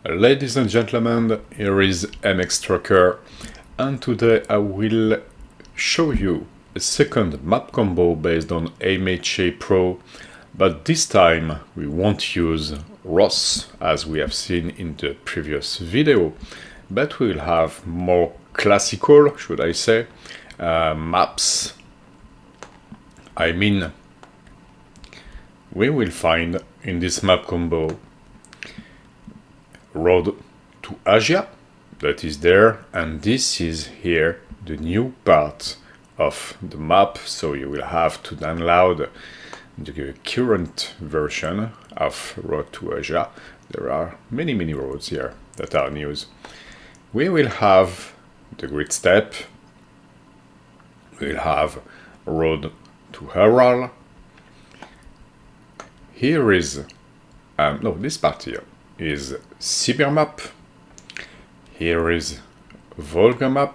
Ladies and gentlemen, here is MX Trucker, and today I will show you a second map combo based on MHA Pro, but this time we won't use ROS as we have seen in the previous video, but we will have more classical, should I say, maps. I mean, we will find in this map combo Road to Asia, that is there, and this is here the new part of the map, so you will have to download the current version of Road to Asia. There are many roads here that are new. We will have the Great Steppe, we'll have Road to Ural. Here is, no, this part here is Sibir map. Here is Volga map.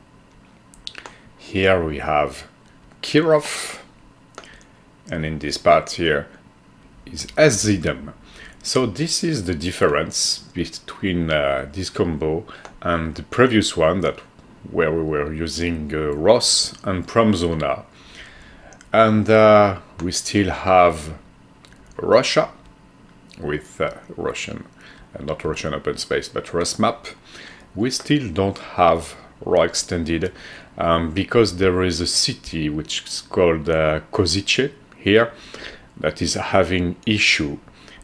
Here we have Kirov. And in this part here is Azidem. So this is the difference between this combo and the previous one that where we were using ROS and Promzona. And we still have Russia with not Russian open space, but Rus map. We still don't have RAW extended because there is a city which is called Kozice here that is having issue.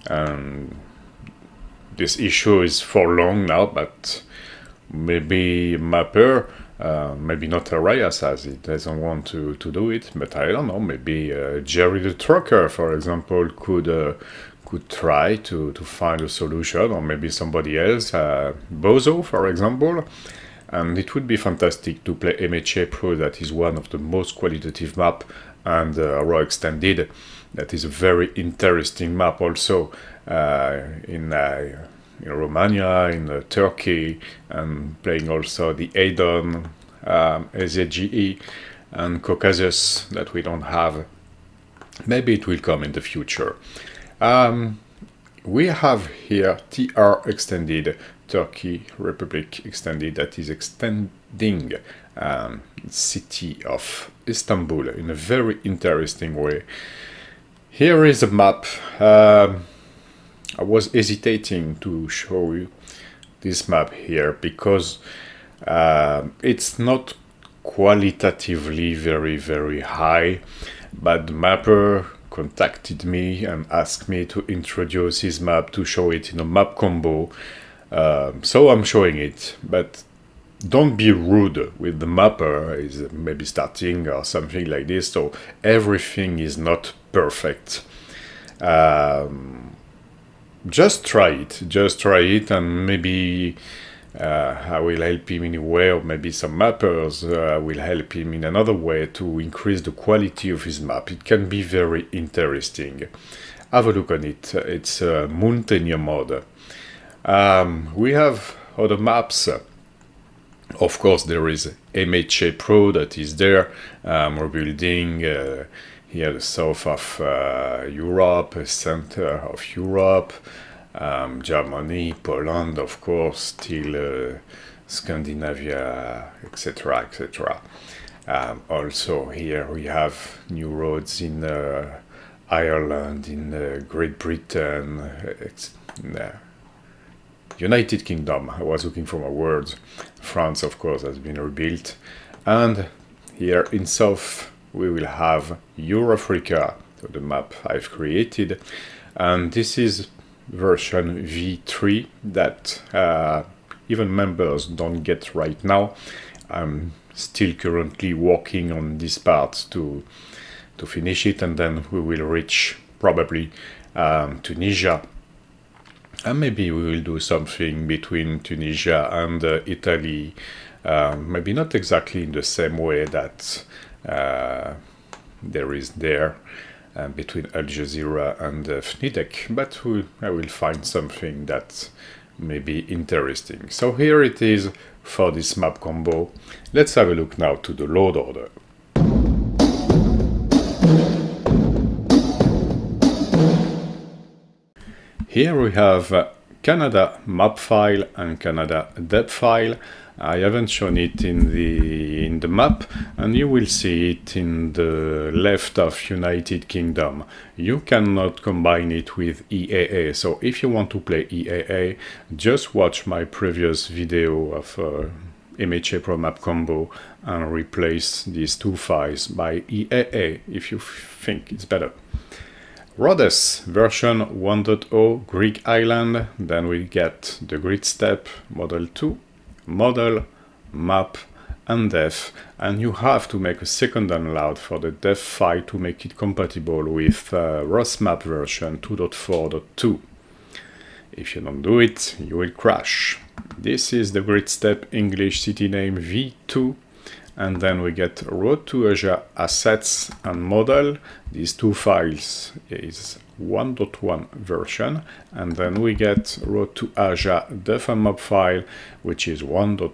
This issue is for long now, but maybe Mapper, maybe not Arias as he doesn't want to do it, but I don't know, maybe Jerry the Trucker, for example, could try to find a solution, or maybe somebody else, Bozo, for example. And it would be fantastic to play MHA Pro, that is one of the most qualitative map, and RAW Extended, that is a very interesting map also in Romania, in Turkey, and playing also the Aidon, AZGE, and Caucasus that we don't have. Maybe it will come in the future. We have here TR extended, Turkey Republic extended, that is extending city of Istanbul in a very interesting way. Here is a map. I was hesitating to show you this map here because it's not qualitatively very high, but the mapper contacted me and asked me to introduce his map, to show it in a map combo. So I'm showing it, but don't be rude with the mapper. Is maybe starting or something like this, so everything is not perfect. Just try it, and maybe I will help him in a way, or maybe some mappers will help him in another way to increase the quality of his map. It can be very interesting. Have a look on it. It's a Mountaineer mode. We have other maps. Of course, there is MHA Pro that is there. We're building here the south of Europe, center of Europe. Germany, Poland, of course, still Scandinavia, etc. Also here we have new roads in Ireland, in Great Britain, in United Kingdom. I was looking for my words. France, of course, has been rebuilt. And here in south we will have Eurafrica, so the map I've created. And this is version V3 that even members don't get right now. I'm still currently working on this part to finish it, and then we will reach probably Tunisia, and maybe we will do something between Tunisia and Italy, maybe not exactly in the same way that there is there between Al Jazeera and FNIDEC, but I will find something that may be interesting. So here it is for this map combo. Let's have a look now to the load order. Here we have Canada map file and Canada depth file. I haven't shown it in the map, and you will see it in the left of United Kingdom. You cannot combine it with EAA, so if you want to play EAA, just watch my previous video of MHA Pro Map Combo and replace these two files by EAA if you think it's better. Rhodes version 1.0 Greek Island, then we get the grid step, model 2, model, map, and def, and you have to make a second download for the def file to make it compatible with ROSmap version 2.4.2. If you don't do it, you will crash. This is the grid step English city name V2, and then we get Road to Asia assets and model. These two files is 1.1 version, and then we get Road to Asia def and map file, which is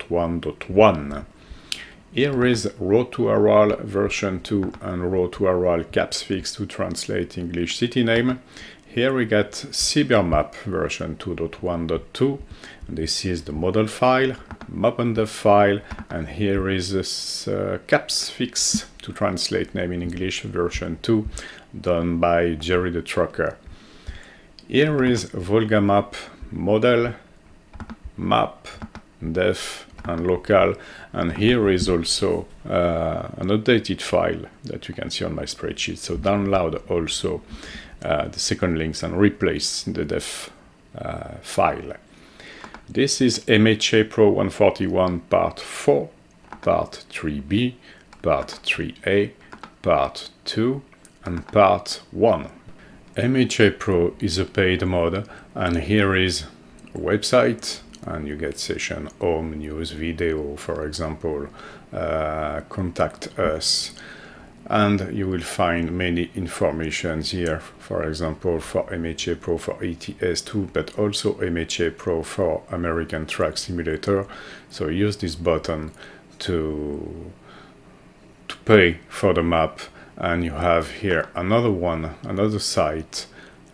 1.1.1. Here is Road to Aral version 2 and Road to Aral caps fix to translate English city name. Here we get CyberMap version 2.1.2. This is the model file, map and def file, and here is this caps fix to translate name in English version 2, done by Jerry the Trucker. Here is Volga map, model, map, def, and local, and here is also an updated file that you can see on my spreadsheet. So download also the second links and replace the def file. This is MHA Pro 141 part 4, part 3b, part 3a, part 2, and part 1. MHA Pro is a paid mod, and here is a website, and you get session, home, news, video, for example, contact us, and you will find many informations here, for example, for MHA Pro for ATS2, but also MHA Pro for American Truck Simulator. So use this button to pay for the map, and you have here another one, another site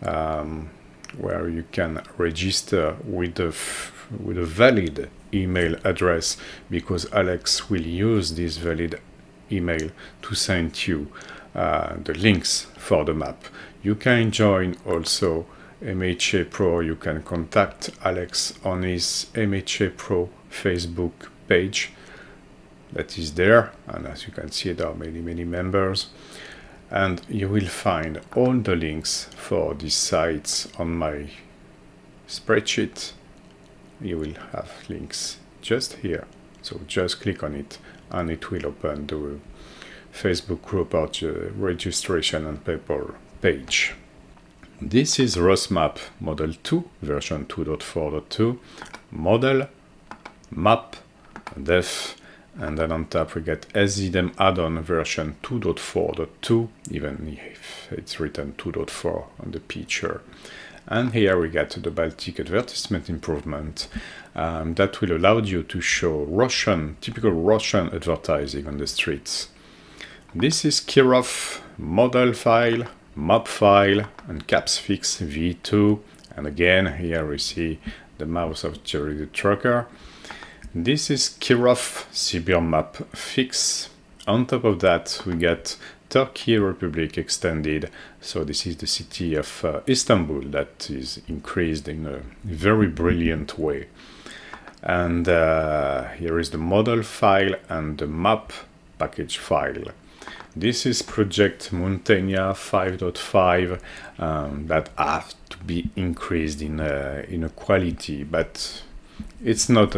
where you can register with a valid email address, because Alex will use this valid email to send you the links for the map. You can join also MHA Pro. You can contact Alex on his MHA Pro Facebook page that is there, and as you can see, there are many members, and you will find all the links for these sites on my spreadsheet. You will have links just here, so just click on it and it will open the Facebook group or the registration and PayPal page. This is ROSmap Model 2 version 2.4.2, model, map, def, and then on top we get SZDEM add-on version 2.4.2, even if it's written 2.4 on the picture. And here we get the Baltic advertisement improvement that will allow you to show typical Russian advertising on the streets. This is Kirov model file, map file, and caps fix v2. And again, here we see the mouse of Jerry the Trucker. This is Kirov CyberMap fix. On top of that, we get Turkey Republic extended. So this is the city of Istanbul that is increased in a very brilliant way. And here is the model file and the map package file. This is Project Montaigne 5.5 that have to be increased in a quality, but it's not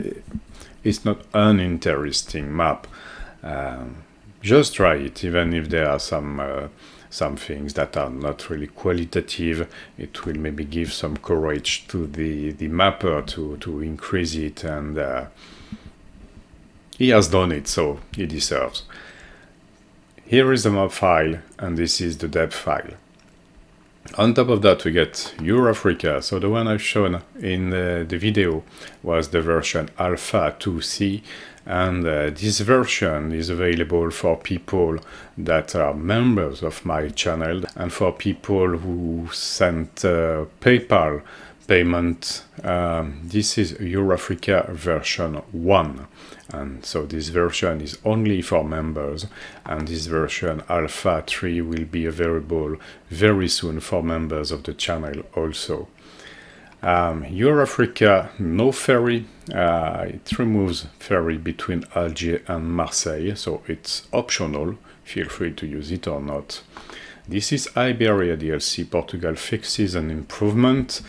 uninteresting map. Just try it, even if there are some things that are not really qualitative. It will maybe give some courage to the mapper to increase it, and he has done it, so he deserves. Here is the map file, and this is the depth file. On top of that, we get Eurafrica. So the one I've shown in the video was the version Alpha 2C, and this version is available for people that are members of my channel and for people who sent PayPal payment. This is Eurafrica version 1, and so this version is only for members, and this version Alpha 3 will be available very soon for members of the channel also. Eurafrica, no ferry. It removes ferry between Alger and Marseille, so it's optional. Feel free to use it or not. This is Iberia DLC. Portugal fixes an improvement,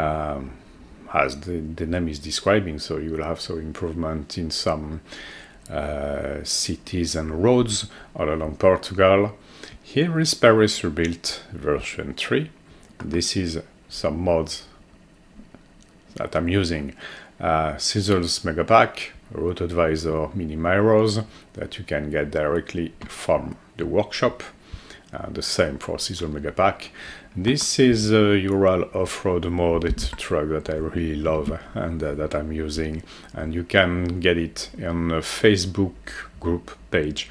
as the name is describing, so you will have some improvement in some cities and roads all along Portugal. Here is Paris Rebuilt version 3. This is some mods that I'm using. Sizzles Mega Pack, Route Advisor Mini Mirrors that you can get directly from the workshop. The same for Sizzle Mega Pack. This is a Ural off-road mode. It's a truck that I really love and that I'm using, and you can get it on a Facebook group page.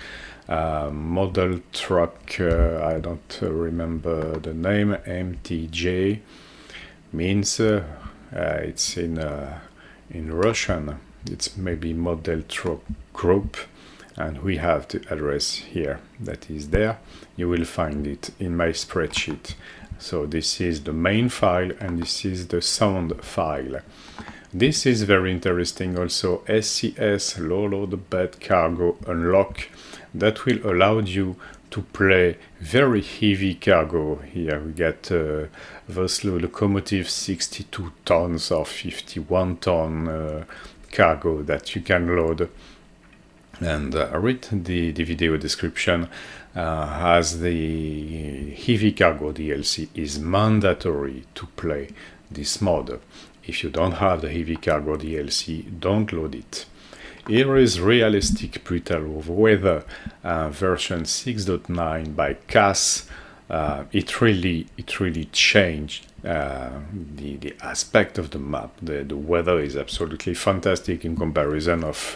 Model truck, I don't remember the name, MTJ means it's in Russian. It's maybe model truck group, and we have the address here that is there. You will find it in my spreadsheet. So this is the main file, and this is the sound file. This is very interesting also. SCS low load bed cargo unlock that will allow you to play very heavy cargo. Here we get Vosloo locomotive 62 tons or 51 ton cargo that you can load. And read the video description, as the heavy cargo DLC is mandatory to play this mod. If you don't have the heavy cargo DLC, don't load it. Here is Realistic Brutal Weather version 6.9 by CAS. It really changed the aspect of the map. The weather is absolutely fantastic in comparison of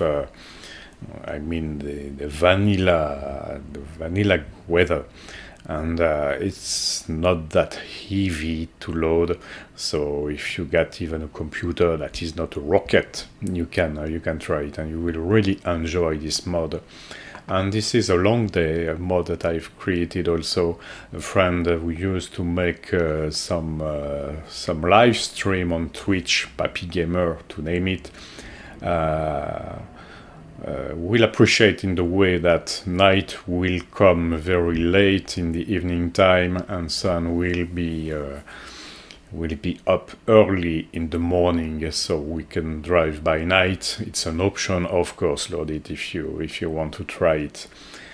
I mean the vanilla weather, and it's not that heavy to load. So if you get even a computer that is not a rocket, you can try it, and you will really enjoy this mod. And this is a long day, a mod that I've created also. A friend who used to make some live stream on Twitch, Papi Gamer to name it, will appreciate in the way that night will come very late in the evening time, and sun will be up early in the morning, so we can drive by night. It's an option, of course. Load it if you want to try it.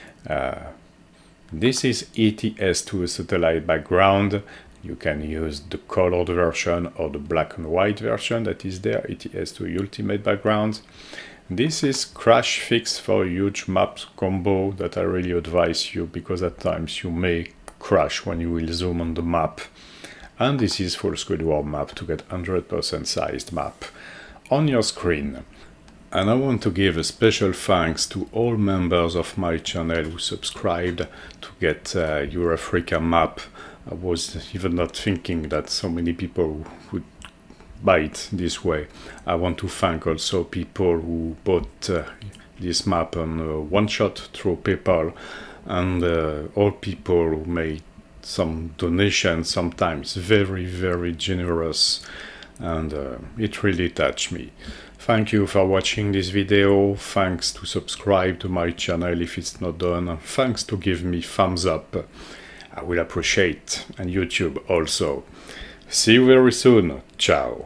This is ETS to a satellite background. You can use the colored version or the black and white version that is there. ETS to ultimate background. This is Crash Fix for a huge map combo that I really advise you, because at times you may crash when you will zoom on the map. And this is Full Squid War map to get 100% sized map on your screen. And I want to give a special thanks to all members of my channel who subscribed to get Eurafrica map. I was even not thinking that so many people would buy it this way. I want to thank also people who bought this map on one shot through PayPal, and all people who made some donations, sometimes very generous, and it really touched me. Thank you for watching this video. Thanks to subscribe to my channel if it's not done. Thanks to give me thumbs up. I will appreciate, and YouTube also. See you very soon. Ciao.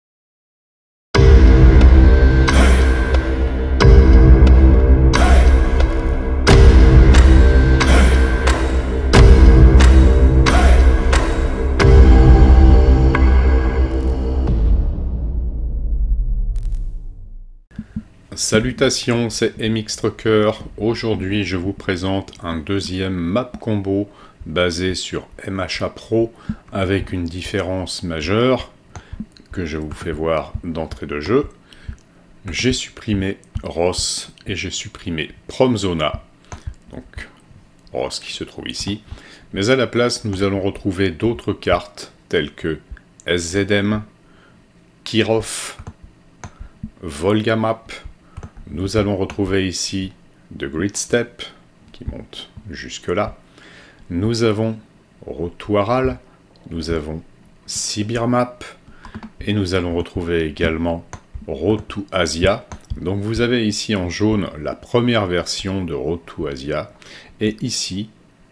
Salutations, c'est MX Trucker. Aujourd'hui, je vous présente un deuxième map combo basé sur MHA Pro avec une différence majeure que je vous fais voir d'entrée de jeu. J'ai supprimé Ross et j'ai supprimé Promzona, donc Ross qui se trouve ici. Mais à la place, nous allons retrouver d'autres cartes telles que SZM, Kirov, Volga Map. Nous allons retrouver ici The Great Steppe, qui monte jusque là. Nous avons Road to Aral, nous avons Sibir Map, et nous allons retrouver également Road to Asia. Donc vous avez ici en jaune la première version de Road to Asia, et ici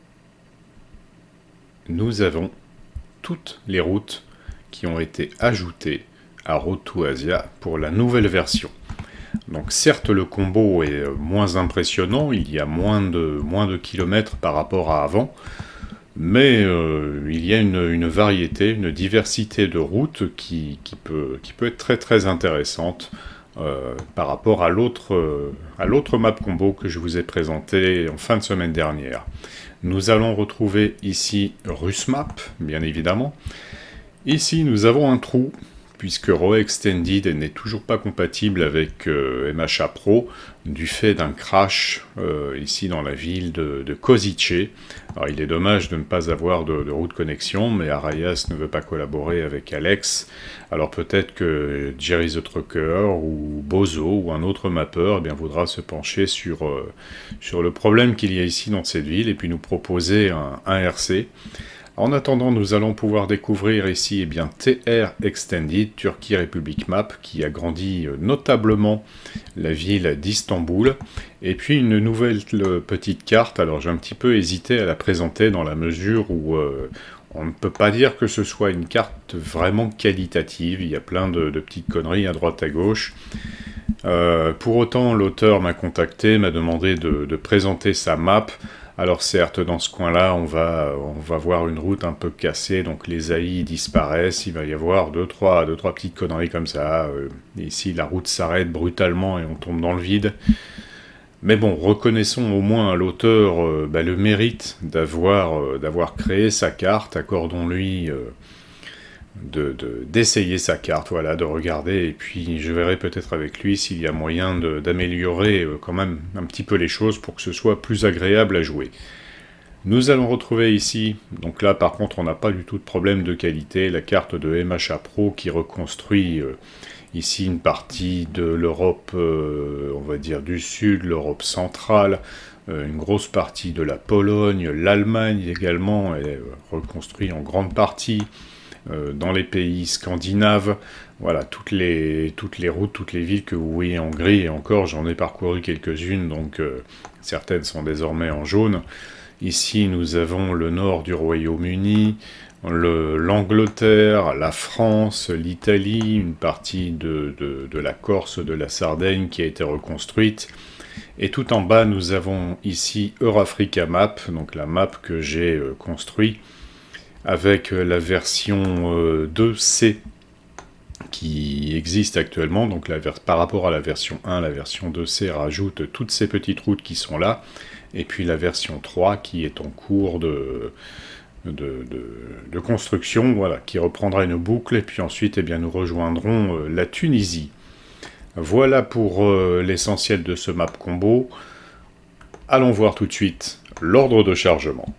nous avons toutes les routes qui ont été ajoutées à Road to Asia pour la nouvelle version. Donc certes le combo est moins impressionnant, il y a moins de kilomètres par rapport à avant, mais il y a une variété, une diversité de routes qui peut être très très intéressante par rapport à l'autre map combo que je vous ai présenté en fin de semaine dernière. Nous allons retrouver ici Rusmap, bien évidemment. Ici, nous avons un trou, puisque Roe Extended n'est toujours pas compatible avec MHA Pro, du fait d'un crash ici dans la ville de Košice. Alors, il est dommage de ne pas avoir de route connexion, mais Arayas ne veut pas collaborer avec Alex. Alors peut-être que Jerry the Trucker ou Bozo ou un autre mappeur voudra se pencher sur le problème qu'il y a ici dans cette ville et puis nous proposer un RC. En attendant, nous allons pouvoir découvrir ici TR Extended, Turkey Republic Map, qui agrandit notablement la ville d'Istanbul. Et puis une nouvelle petite carte, alors j'ai un petit peu hésité à la présenter dans la mesure où on ne peut pas dire que ce soit une carte vraiment qualitative, il y a plein de petites conneries à droite à gauche. Pour autant, l'auteur m'a contacté, m'a demandé de présenter sa map. Alors certes, dans ce coin-là, on va voir une route un peu cassée, donc les AI disparaissent, il va y avoir deux, trois petites conneries comme ça. Ici, la route s'arrête brutalement et on tombe dans le vide. Mais bon, reconnaissons au moins à l'auteur le mérite d'avoir créé sa carte, accordons-lui d'essayer sa carte, voilà, de regarder, et puis je verrai peut-être avec lui s'il y a moyen d'améliorer quand même un petit peu les choses pour que ce soit plus agréable à jouer. Nous allons retrouver ici, donc là par contre on n'a pas du tout de problème de qualité, la carte de MHA Pro qui reconstruit ici une partie de l'Europe, on va dire du sud, l'Europe centrale, une grosse partie de la Pologne, l'Allemagne également est reconstruite en grande partie, dans les pays scandinaves, voilà, toutes les routes, toutes les villes que vous voyez en gris, et encore j'en ai parcouru quelques-unes, donc certaines sont désormais en jaune. Ici nous avons le nord du Royaume-Uni, l'Angleterre, la France, l'Italie, une partie de la Corse, de la Sardaigne qui a été reconstruite. Et tout en bas nous avons ici Eurafrica Map, donc la map que j'ai construite, avec la version 2C qui existe actuellement, donc par rapport à la version 1, la version 2C rajoute toutes ces petites routes qui sont là, et puis la version 3 qui est en cours de construction, voilà, qui reprendra une boucle, et puis ensuite nous rejoindrons la Tunisie. Voilà pour l'essentiel de ce map combo. Allons voir tout de suite l'ordre de chargement.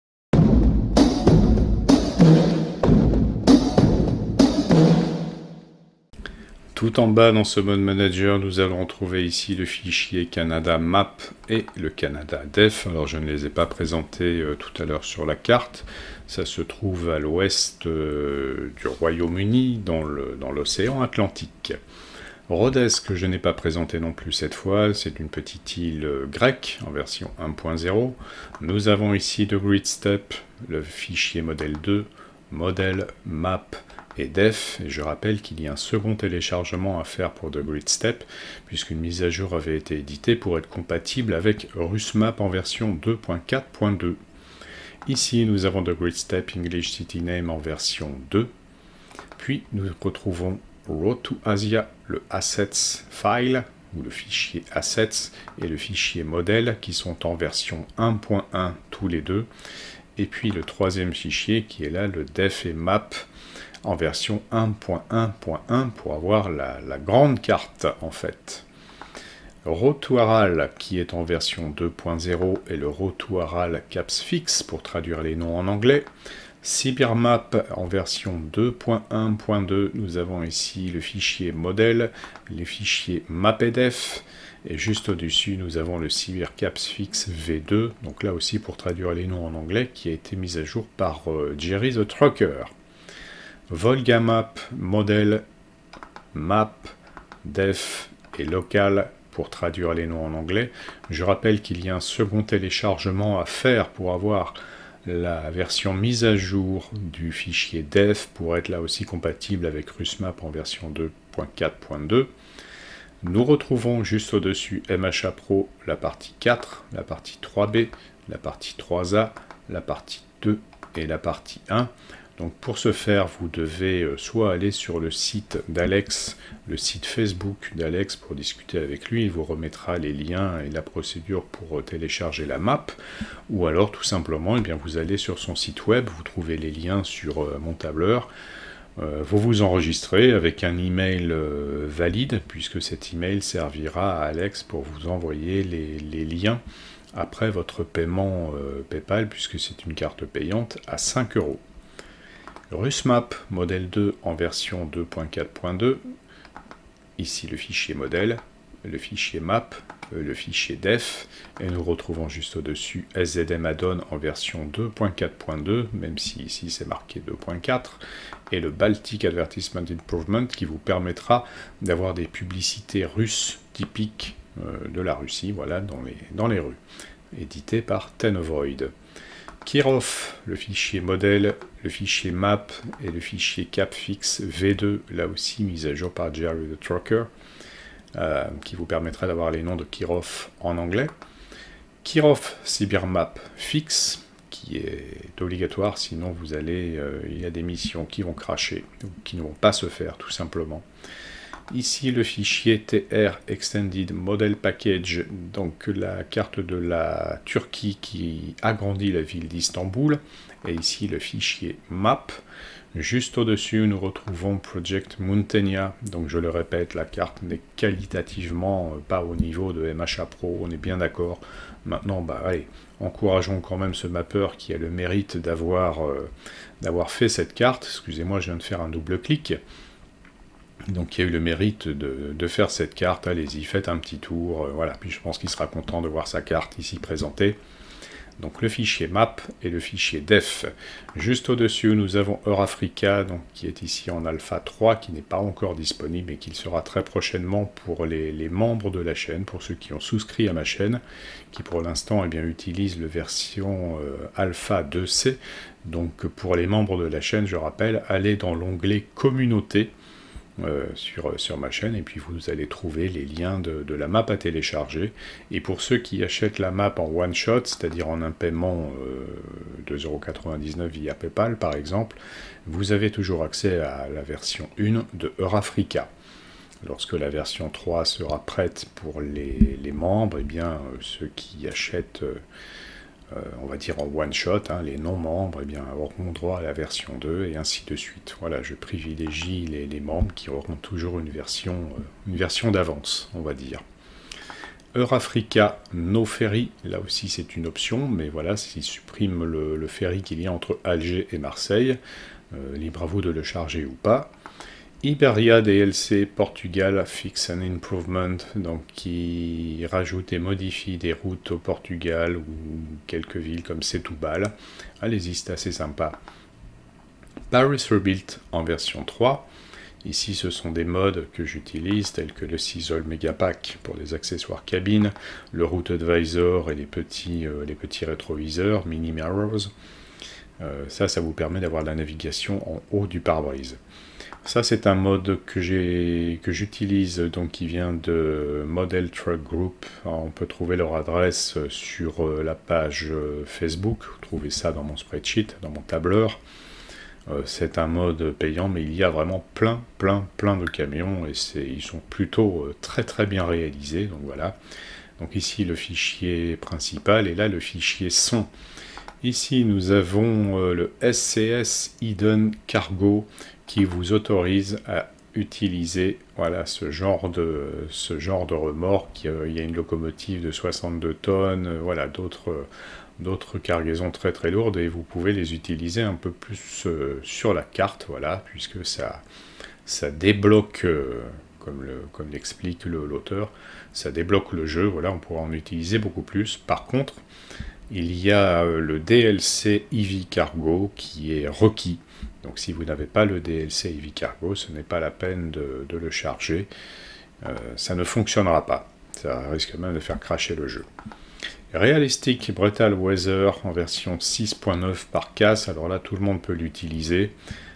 Tout en bas dans ce mode manager, nous allons trouver ici le fichier Canada Map et le Canada Def. Alors je ne les ai pas présentés tout à l'heure sur la carte. Ça se trouve à l'ouest du Royaume-Uni, dans l'océan Atlantique. Rhodes, que je n'ai pas présenté non plus cette fois, c'est une petite île grecque en version 1.0. Nous avons ici The Great Steppe, le fichier modèle 2, modèle, map et def, et je rappelle qu'il y a un second téléchargement à faire pour The Great Steppe, puisqu'une mise à jour avait été éditée pour être compatible avec Rusmap en version 2.4.2. Ici, nous avons The Great Steppe English City Name en version 2, puis nous retrouvons Road to Asia, le Assets File, ou le fichier Assets, et le fichier Modèle, qui sont en version 1.1 tous les deux, et puis le troisième fichier qui est là, le Def et Map, en version 1.1.1 pour avoir la grande carte en fait. Road to Aral qui est en version 2.0 et le Road to Aral Caps Fix pour traduire les noms en anglais. CyberMap en version 2.1.2, nous avons ici le fichier modèle, les fichiers mapedef, et juste au-dessus, nous avons le CyberCapsFix V2, donc là aussi pour traduire les noms en anglais, qui a été mis à jour par Jerry the Trucker. VolgaMap, modèle, map, def et local pour traduire les noms en anglais. Je rappelle qu'il y a un second téléchargement à faire pour avoir la version mise à jour du fichier def pour être là aussi compatible avec RusMap en version 2.4.2. Nous retrouvons juste au-dessus MHA Pro la partie 4, la partie 3B, la partie 3A, la partie 2 et la partie 1. Donc pour ce faire, vous devez soit aller sur le site d'Alex, le site Facebook d'Alex pour discuter avec lui, il vous remettra les liens et la procédure pour télécharger la map, ou alors tout simplement, eh bien, vous allez sur son site web, vous trouvez les liens sur mon tableur, vous vous enregistrez avec un email valide, puisque cet email servira à Alex pour vous envoyer les liens après votre paiement PayPal, puisque c'est une carte payante à 5 €. RusMap modèle 2 en version 2.4.2, ici le fichier modèle, le fichier map, le fichier def, et nous retrouvons juste au-dessus SZM add-on en version 2.4.2, même si ici c'est marqué 2.4, et le Baltic Advertisement Improvement qui vous permettra d'avoir des publicités russes typiques de la Russie, voilà, dans les rues, édité par Tenovoid. Kirov, le fichier modèle, le fichier map et le fichier capfix V2, là aussi mis à jour par Jerry the Trucker, qui vous permettra d'avoir les noms de Kirov en anglais. Kirov CyberMap Fix, qui est obligatoire, sinon vous allez, il y a des missions qui vont cracher, ou qui ne vont pas se faire tout simplement. Ici le fichier TR Extended Model Package, donc la carte de la Turquie qui agrandit la ville d'Istanbul, et ici le fichier Map. Juste au-dessus, nous retrouvons Project Muntenia, donc je le répète, la carte n'est qualitativement pas au niveau de MHA Pro, on est bien d'accord. Maintenant, bah allez, encourageons quand même ce mapper qui a le mérite d'avoir fait cette carte. Excusez-moi, je viens de faire un double clic. Donc il y a eu le mérite de faire cette carte, allez-y, faites un petit tour, voilà, puis je pense qu'il sera content de voir sa carte ici présentée. Donc le fichier map et le fichier def. Juste au-dessus, nous avons Eurafrica, donc, qui est ici en alpha 3, qui n'est pas encore disponible, mais qui sera très prochainement pour les membres de la chaîne, pour ceux qui ont souscrit à ma chaîne, qui pour l'instant eh bien, utilisent la version alpha 2C. Donc pour les membres de la chaîne, je rappelle, allez dans l'onglet communauté, sur ma chaîne, et puis vous allez trouver les liens de la map à télécharger. Et pour ceux qui achètent la map en one shot, c'est-à-dire en un paiement 2,99 € via PayPal par exemple, vous avez toujours accès à la version 1 de Eurafrica. Lorsque la version 3 sera prête pour les membres, et bien ceux qui achètent on va dire en one shot, hein, les non-membres eh bien, auront droit à la version 2 et ainsi de suite. Voilà, je privilégie les membres qui auront toujours une version d'avance, on va dire. Eurafrica No Ferry, là aussi c'est une option, mais voilà, s'il supprime le ferry qu'il y a entre Alger et Marseille, libre à vous de le charger ou pas. Iberia DLC Portugal Fix and Improvement, donc qui rajoute et modifie des routes au Portugal ou quelques villes comme Setúbal. Allez-y, c'est assez sympa. Paris Rebuilt en version 3. Ici, ce sont des modes que j'utilise, tels que le Seasol Megapack pour les accessoires cabine, le Route Advisor et les petits rétroviseurs, Mini Mirrors. Ça vous permet d'avoir la navigation en haut du pare-brise. Ça, c'est un mode que j'utilise, donc qui vient de Model Truck Group. Alors, on peut trouver leur adresse sur la page Facebook. Vous trouvez ça dans mon spreadsheet, dans mon tableur. C'est un mode payant, mais il y a vraiment plein de camions et ils sont plutôt très bien réalisés. Donc voilà. Donc ici le fichier principal et là le fichier son. Ici nous avons le SCS Hidden Cargo qui vous autorise à utiliser voilà, ce genre de remorque. Il y a une locomotive de 62 tonnes, voilà, d'autres cargaisons très très lourdes, et vous pouvez les utiliser un peu plus sur la carte, voilà, puisque ça débloque, comme l'explique l'auteur, ça débloque le jeu, voilà, on pourra en utiliser beaucoup plus. Par contre, il y a le DLC Heavy Cargo qui est requis. Donc si vous n'avez pas le DLC Heavy Cargo, ce n'est pas la peine de le charger. Ça ne fonctionnera pas. Ça risque même de faire crasher le jeu. Realistic Brutal Weather en version 6.9 par casse. Alors là, tout le monde peut l'utiliser.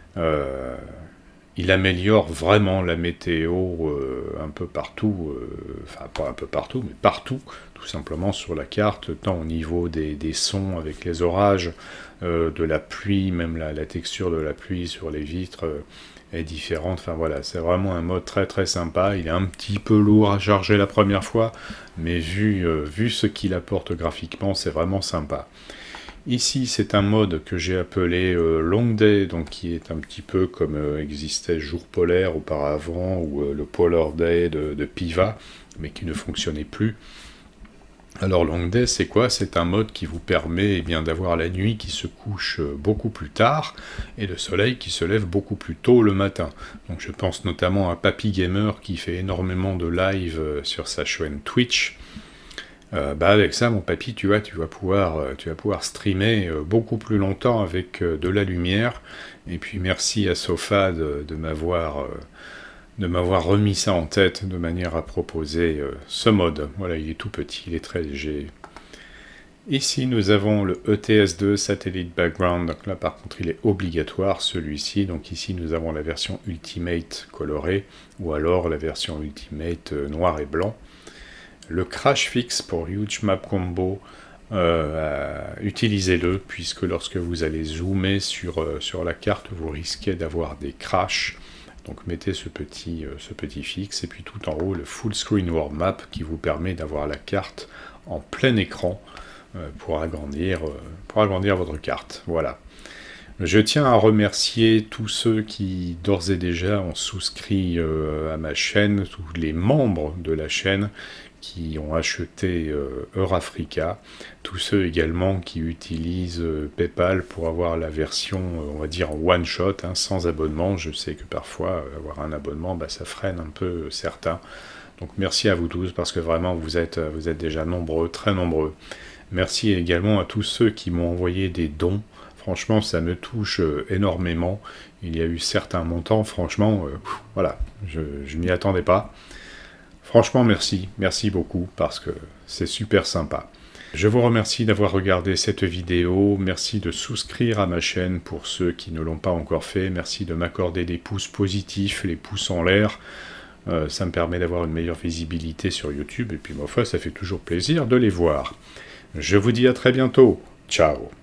Il améliore vraiment la météo un peu partout, enfin pas un peu partout, mais partout, tout simplement sur la carte, tant au niveau des sons avec les orages, de la pluie, même la texture de la pluie sur les vitres est différente. Enfin voilà, c'est vraiment un mode très très sympa. Il est un petit peu lourd à charger la première fois, mais vu ce qu'il apporte graphiquement, c'est vraiment sympa. Ici, c'est un mode que j'ai appelé Long Day, donc qui est un petit peu comme existait Jour Polaire auparavant, ou le Polar Day de Piva, mais qui ne fonctionnait plus. Alors Long Day, c'est quoi? C'est un mode qui vous permet eh bien, d'avoir la nuit qui se couche beaucoup plus tard, et le soleil qui se lève beaucoup plus tôt le matin. Donc je pense notamment à Papy Gamer qui fait énormément de live sur sa chaîne Twitch. Avec ça, mon papy, tu vas pouvoir streamer beaucoup plus longtemps avec de la lumière. Et puis merci à Sofa de m'avoir remis ça en tête de manière à proposer ce mode. Voilà, il est tout petit, il est très léger. Ici, nous avons le ETS2 Satellite Background. Donc là, par contre, il est obligatoire, celui-ci. Donc ici, nous avons la version Ultimate colorée, ou alors la version Ultimate noir et blanc. Le Crash Fix pour Huge Map Combo, utilisez-le, puisque lorsque vous allez zoomer sur la carte, vous risquez d'avoir des crashs. Donc mettez ce petit fixe, et puis tout en haut, le Full Screen World Map, qui vous permet d'avoir la carte en plein écran pour agrandir votre carte. Voilà. Je tiens à remercier tous ceux qui d'ores et déjà ont souscrit à ma chaîne, tous les membres de la chaîne qui ont acheté Eurafrica, tous ceux également qui utilisent PayPal pour avoir la version, on va dire, en one shot, hein, sans abonnement. Je sais que parfois, avoir un abonnement, ça freine un peu certains. Donc merci à vous tous, parce que vraiment, vous êtes déjà nombreux, très nombreux. Merci également à tous ceux qui m'ont envoyé des dons. Franchement, ça me touche énormément. Il y a eu certains montants, franchement, voilà, je m'y attendais pas. Franchement, merci beaucoup, parce que c'est super sympa. Je vous remercie d'avoir regardé cette vidéo, merci de souscrire à ma chaîne pour ceux qui ne l'ont pas encore fait, merci de m'accorder des pouces positifs, les pouces en l'air, ça me permet d'avoir une meilleure visibilité sur YouTube, et puis ma foi, ça fait toujours plaisir de les voir. Je vous dis à très bientôt, ciao.